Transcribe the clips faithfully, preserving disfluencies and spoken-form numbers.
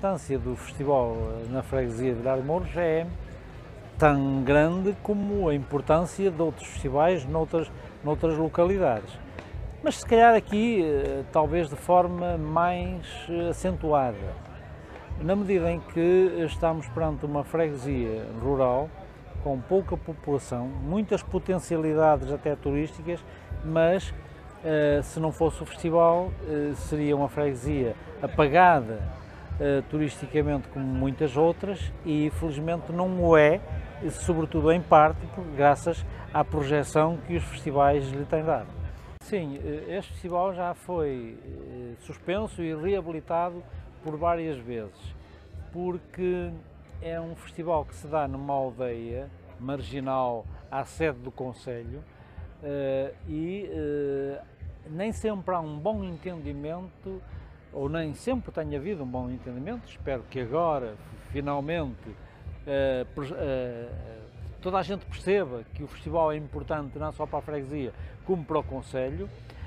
importância do festival na freguesia de Vilar de Mouros é tão grande como a importância de outros festivais noutras, noutras localidades. Mas se calhar aqui, talvez de forma mais acentuada, na medida em que estamos perante uma freguesia rural com pouca população, muitas potencialidades até turísticas, mas se não fosse o festival seria uma freguesia apagada turisticamente como muitas outras e felizmente não o é, sobretudo em parte graças à projeção que os festivais lhe têm dado. Sim, este festival já foi suspenso e reabilitado por várias vezes, porque é um festival que se dá numa aldeia marginal à sede do concelho e nem sempre há um bom entendimento, ou nem sempre tem havido um bom entendimento. Espero que agora, finalmente, toda a gente perceba que o festival é importante não só para a freguesia como para o concelho,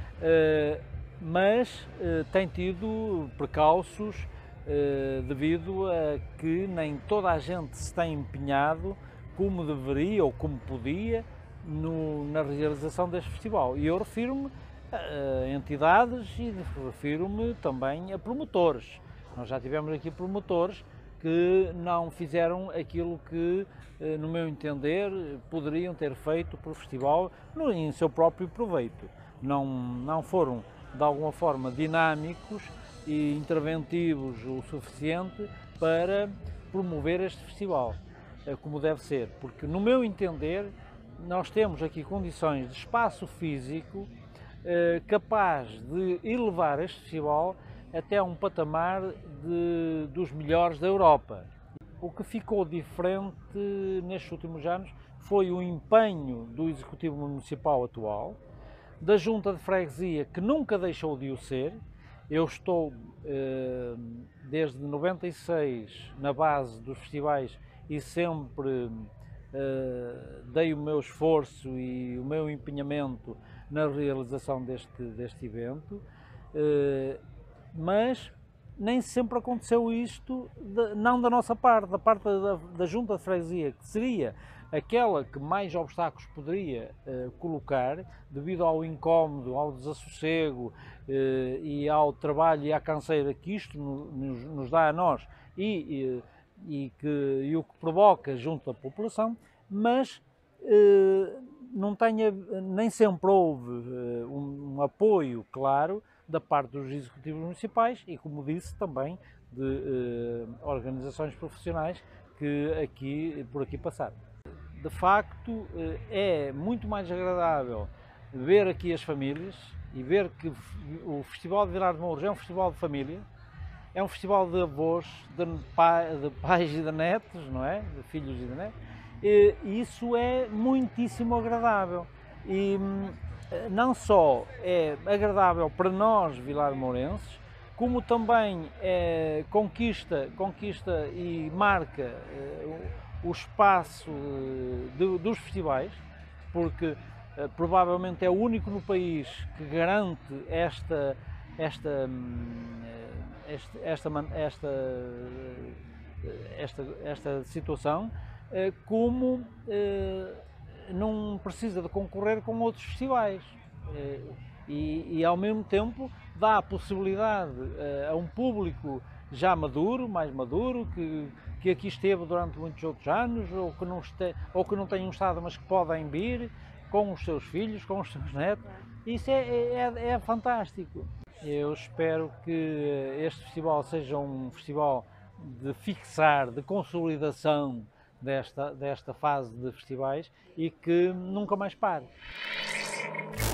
mas tem tido precalços devido a que nem toda a gente se tem empenhado como deveria ou como podia no, na realização deste festival. E eu refiro-me a entidades e refiro-me também a promotores. Nós já tivemos aqui promotores que não fizeram aquilo que, no meu entender, poderiam ter feito para o festival no, em seu próprio proveito. Não, não foram, de alguma forma, dinâmicos e interventivos o suficiente para promover este festival, como deve ser, porque, no meu entender, nós temos aqui condições de espaço físico eh, capaz de elevar este festival até um patamar de, dos melhores da Europa. O que ficou diferente nestes últimos anos foi o empenho do Executivo Municipal atual, da Junta de Freguesia, que nunca deixou de o ser. Eu estou eh, desde noventa e seis na base dos festivais e sempre uh, dei o meu esforço e o meu empenhamento na realização deste, deste evento, uh, mas nem sempre aconteceu isto, de, não da nossa parte, da parte da, da Junta de Freguesia, que seria aquela que mais obstáculos poderia uh, colocar, devido ao incómodo, ao desassossego uh, e ao trabalho e à canseira que isto nos, nos dá a nós e, e E, que, e o que provoca junto da população, mas eh, não tenha, nem sempre houve eh, um, um apoio claro da parte dos executivos municipais e, como disse, também de eh, organizações profissionais que aqui, por aqui passaram. De facto, eh, é muito mais agradável ver aqui as famílias e ver que o Festival de Vilar de Mouros é um festival de família. É um festival de avós, de, pai, de pais e de netos, não é? De filhos e de netos. E isso é muitíssimo agradável. E não só é agradável para nós, vilarmourenses, como também é, conquista, conquista e marca é, o espaço de, dos festivais, porque é, provavelmente é o único no país que garante esta, esta Esta, esta, esta, esta, esta situação, como não precisa de concorrer com outros festivais e, e ao mesmo tempo dá a possibilidade a um público já maduro, mais maduro, que, que aqui esteve durante muitos outros anos ou que, não este, ou que não tenham estado, mas que podem vir com os seus filhos, com os seus netos. Isso é, é, é fantástico. Eu espero que este festival seja um festival de fixar, de consolidação desta, desta fase de festivais e que nunca mais pare.